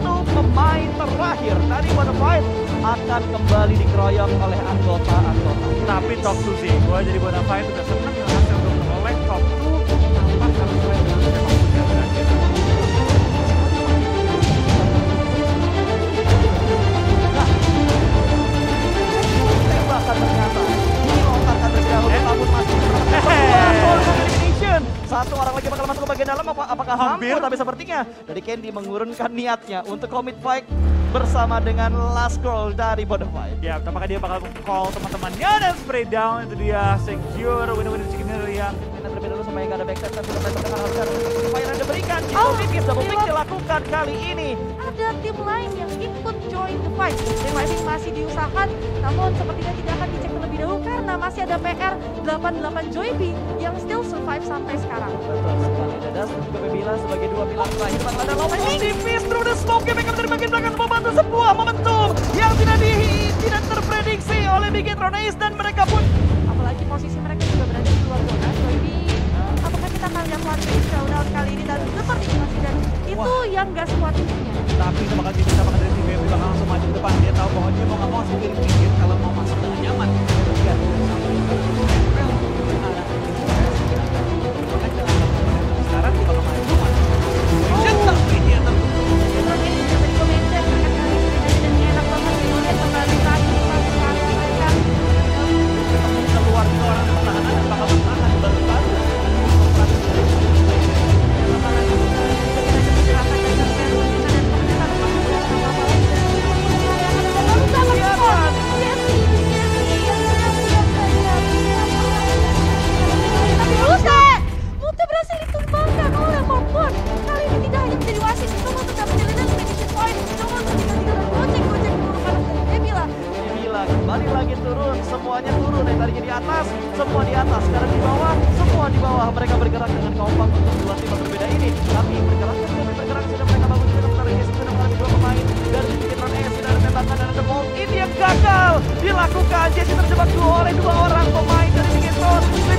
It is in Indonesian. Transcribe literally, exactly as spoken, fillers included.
satu pemain terakhir dari Bonafide akan kembali dikeroyok oleh anggota-anggota. Tapi top two sih, gue jadi Bonafide udah seneng hasil untuk menolak top two tanpa harus main dengan sepak bola berakhir. Nah, tembakan ternyata dilontarkan terlebih dahulu, namun masih sebuah gol elimination. Satu orang lagi bakal masuk ke bagian dalam, apa, apakah Hampir. mampu? Tapi sepertinya dari Candy mengurunkan niatnya untuk commit fight bersama dengan last goal dari Bonafide. Ya, apakah dia bakal call teman-temannya dan spray down, itu dia secure winner-winner chicken yang Kita terlebih dahulu supaya nggak ada backstep dan sudah pressure dengan harga fire yang diberikan. Jiko Oh, Pikis double pick gila. dilakukan kali ini. Ada tim lain yang ikut join the fight. Reviving masih diusahakan, namun sepertinya tidak akan dicek terlebih dahulu karena masih ada P R delapan puluh delapan Joybi yang still survive sampai sekarang. Betul sekali. Dadas juga bilang sebagai dua pilar terakhir bakal ada low defense through the smoke. Backup dari bagian belakang membantu sebuah momentum yang tidak di tidak terprediksi oleh Bigetron Ace dan mereka pun Apalagi posisi mereka juga berada di luar zona. Joybi, apakah kita akan lihat one face showdown kali ini dan seperti masih dan itu Wah. yang gak sekuat itunya. tapi itu bakal diminta bakal dari tim B M bakal langsung maju ke depan. Dia tahu bahwa dia mau nggak mau harus pikir-pikir kalau mau masuk dengan nyaman. Dia sekarang dia bakal maju mas. Tapi dia tertutup. Bigetron Ace juga tadi gue mention mereka kali ini dan enak banget dilihat kembali lagi sampai area mereka. Keluar ke orang pertahanan dan bakal bertahan baru-baru. Tapi Mute! Mute berhasil ditumbangkan oleh Popcorn. Kali ini tidak hanya menjadi wasit, Cuma untuk dapat jalinan finishing point. Cuma untuk tinggal-tinggal gocek-gocek dulu kanan dari Debila. Debila kembali lagi turun, semuanya turun dari tadinya di atas, semua di atas, sekarang di bawah, semua di bawah. Mereka bergerak dengan kompak untuk dua tim yang berbeda ini. Tapi bergerak demi bergerak sudah mereka bangun sudah menarik Ace sudah mengalami dua pemain dari Bigetron Ace sudah ada tembakan dan ada ball in yang gagal dilakukan. Jesse terjebak dua oleh dua orang pemain dari Bigetron.